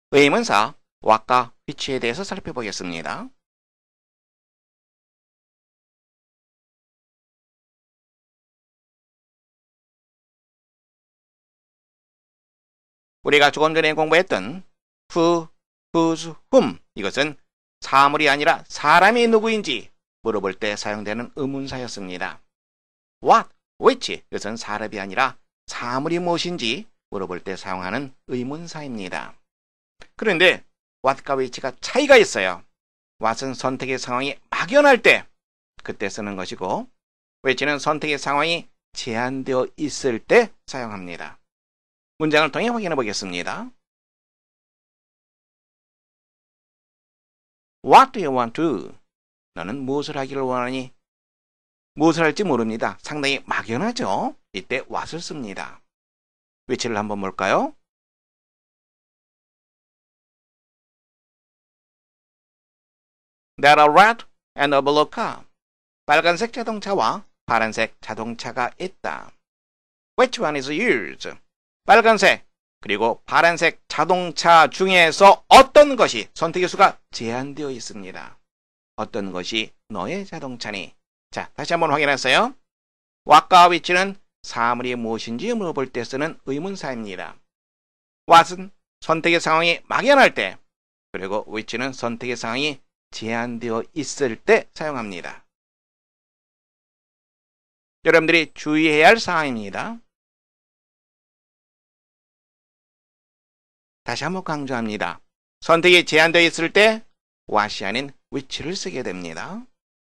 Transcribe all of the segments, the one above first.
의문사 what과 which에 대해서 살펴보겠습니다. 우리가 조금 전에 공부했던 who, whose, whom 이것은 사물이 아니라 사람이 누구인지 물어볼 때 사용되는 의문사였습니다. what, which 이것은 사람이 아니라 사물이 무엇인지 물어볼 때 사용하는 의문사입니다. 그런데 what과 which가 차이가 있어요. what은 선택의 상황이 막연할 때 그때 쓰는 것이고 which는 선택의 상황이 제한되어 있을 때 사용합니다. 문장을 통해 확인해 보겠습니다. What do you want to do? 너는 무엇을 하기를 원하니? 무엇을 할지 모릅니다. 상당히 막연하죠? 이때 what을 씁니다. which를 한번 볼까요? There are red and a blue car. 빨간색 자동차와 파란색 자동차가 있다. Which one is yours? 빨간색 그리고 파란색 자동차 중에서 어떤 것이 선택의 수가 제한되어 있습니다. 어떤 것이 너의 자동차니? 자, 다시 한번 확인하세요. what과 which는 사물이 무엇인지 물어볼 때 쓰는 의문사입니다. what은 선택의 상황이 막연할 때, 그리고 which는 선택의 상황이 제한되어 있을 때 사용합니다. 여러분들이 주의해야 할 사항입니다. 다시 한번 강조합니다. 선택이 제한되어 있을 때 what이 아닌 which를 쓰게 됩니다.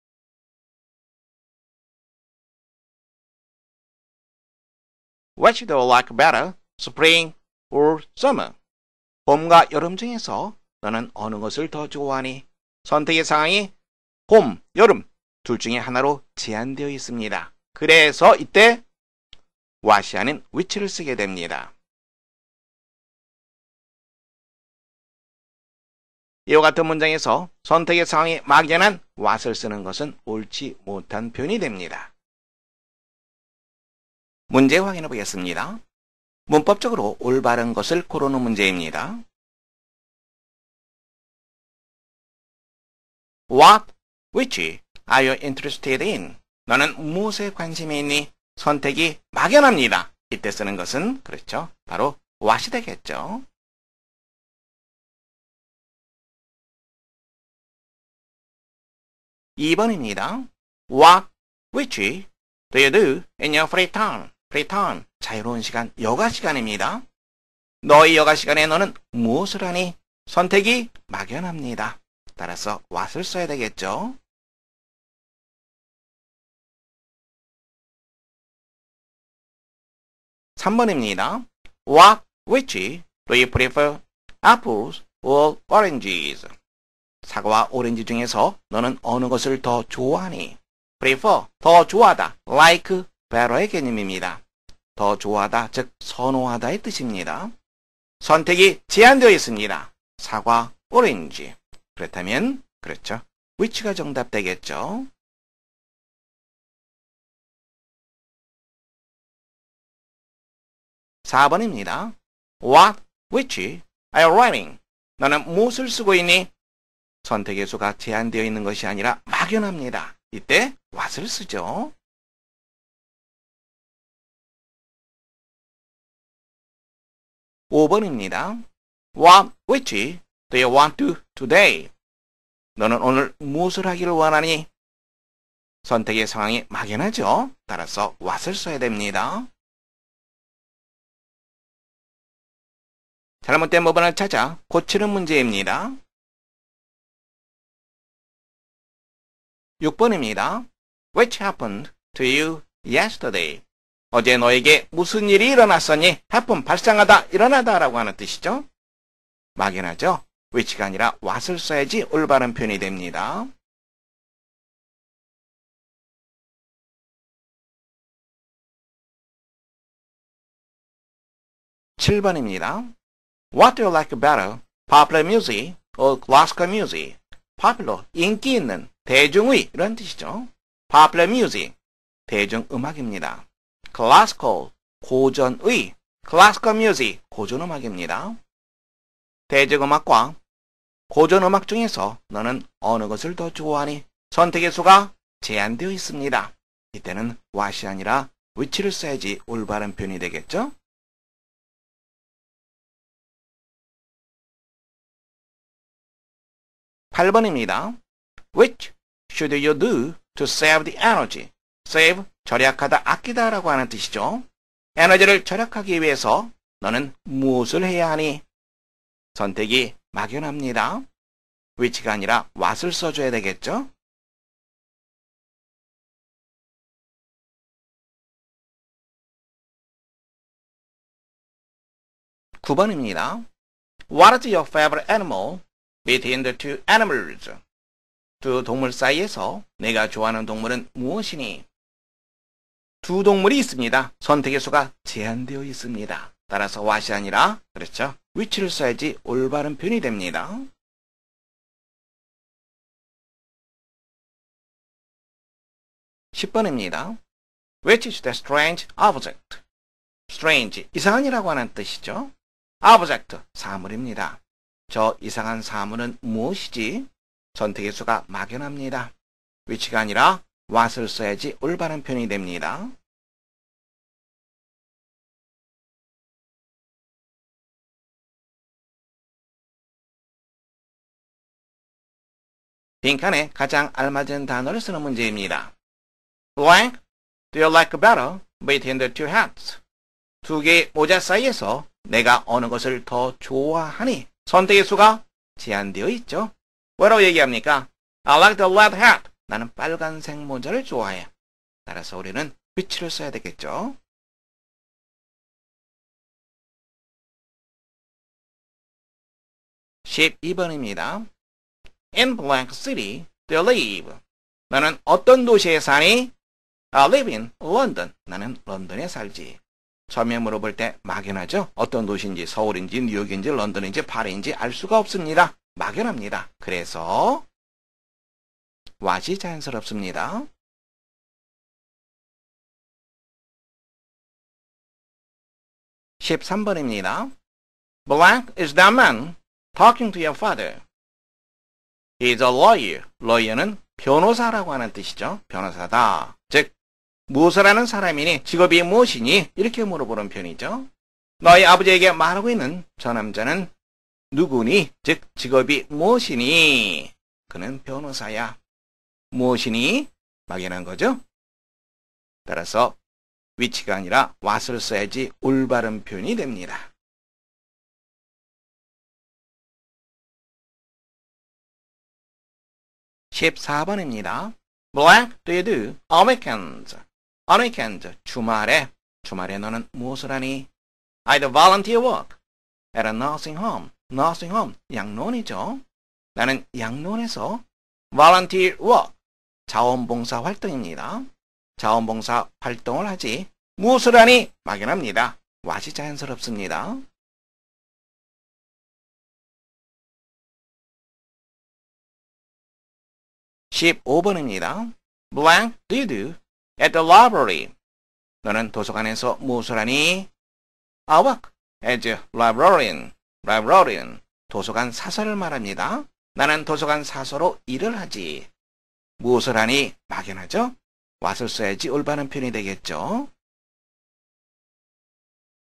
What do you like better, spring or summer? 봄과 여름 중에서 너는 어느 것을 더 좋아하니? 선택의 상황이 봄, 여름 둘 중에 하나로 제한되어 있습니다. 그래서 이때 what이 아닌 which를 쓰게 됩니다. 이와 같은 문장에서 선택의 상황이 막연한 what을 쓰는 것은 옳지 못한 표현이 됩니다. 문제 확인해 보겠습니다. 문법적으로 올바른 것을 고르는 문제입니다. What, which are you interested in? 너는 무엇에 관심이 있니? 선택이 막연합니다. 이때 쓰는 것은 그렇죠. 바로 what이 되겠죠. (2번입니다) What, which do you do in your free time? free time, 자유로운 시간, 여가 시간입니다. 너의 여가 시간에 너는 무엇을 하니? 선택이 막연합니다. 따라서 what을 써야 되겠죠. (3번입니다) What, which do you prefer? apples or oranges? 사과와 오렌지 중에서 너는 어느 것을 더 좋아하니? prefer, 더 좋아하다, like, better의 개념입니다. 더 좋아하다, 즉 선호하다의 뜻입니다. 선택이 제한되어 있습니다. 사과, 오렌지. 그렇다면 그렇죠. which가 정답 되겠죠. (4번입니다) What, which are you writing? 너는 무엇을 쓰고 있니? 선택의 수가 제한되어 있는 것이 아니라 막연합니다. 이때 what을 쓰죠. (5번입니다) What, which do you want to today? 너는 오늘 무엇을 하기를 원하니? 선택의 상황이 막연하죠. 따라서 what을 써야 됩니다. 잘못된 부분을 찾아 고치는 문제입니다. (6번입니다) Which happened to you yesterday? 어제 너에게 무슨 일이 일어났었니? happen, 발생하다, 일어나다 라고 하는 뜻이죠. 막연하죠. which가 아니라 what을 써야지 올바른 표현이 됩니다. (7번입니다) What do you like better, popular music or classical music? popular, 인기 있는, 대중의 이런 뜻이죠. popular music, 대중음악입니다. classical, 고전의, classical music, 고전음악입니다. 대중음악과 고전음악 중에서 너는 어느 것을 더 좋아하니? 선택의 수가 제한되어 있습니다. 이때는 what이 아니라 which를 써야지 올바른 표현이 되겠죠? (8번입니다) Which should you do to save the energy? save, 절약하다, 아끼다 라고 하는 뜻이죠. 에너지를 절약하기 위해서 너는 무엇을 해야 하니? 선택이 막연합니다. which가 아니라 what을 써줘야 되겠죠? (9번입니다) What is your favorite animal between the two animals? 두 동물 사이에서 내가 좋아하는 동물은 무엇이니? 두 동물이 있습니다. 선택의 수가 제한되어 있습니다. 따라서 what이 아니라 그렇죠. which를 써야지 올바른 표현이 됩니다. (10번입니다) Which is the strange object? strange, 이상한이라고 하는 뜻이죠. object, 사물입니다. 저 이상한 사물은 무엇이지? 선택의 수가 막연합니다. which가 아니라 what을 써야지 올바른 표현이 됩니다. 빈칸에 가장 알맞은 단어를 쓰는 문제입니다. blank, do you like better between the two hats? 두 개의 모자 사이에서 내가 어느 것을 더 좋아하니? 선택의 수가 제한되어 있죠. 뭐라고 얘기합니까? I like the red hat. 나는 빨간색 모자를 좋아해. 따라서 우리는 which를 써야 되겠죠. (12번입니다) In blank city do you live? 나는 어떤 도시에 사니? I live in London. 나는 런던에 살지. 처음에 물어볼 때 막연하죠? 어떤 도시인지, 서울인지, 뉴욕인지, 런던인지, 파리인지 알 수가 없습니다. 막연합니다. 그래서 what이 자연스럽습니다. (13번입니다) Blank is that man talking to your father. He is a lawyer. lawyer는 변호사라고 하는 뜻이죠. 변호사다. 즉 무엇을 하는 사람이니? 직업이 무엇이니? 이렇게 물어보는 표현이죠. 너희 아버지에게 말하고 있는 저 남자는 누구니? 즉 직업이 무엇이니? 그는 변호사야. 무엇이니? 막연한 거죠. 따라서 which가 아니라 what을 써야지 올바른 표현이 됩니다. (14번입니다) Blank do you do on weekends? On weekends, 주말에 너는 무엇을 하니? I do volunteer work at a nursing home. nursing home, 양로원이죠. 나는 양로원에서 volunteer work, 자원봉사 활동입니다. 자원봉사 활동을 하지. 무엇을 하니? 막연합니다. what이 자연스럽습니다. (15번입니다) Blank do you do at the library? 너는 도서관에서 무엇을 하니? I work as a librarian. librarian, 도서관 사서를 말합니다. 나는 도서관 사서로 일을 하지. 무엇을 하니? 막연하죠? what을 써야지 올바른 표현이 되겠죠.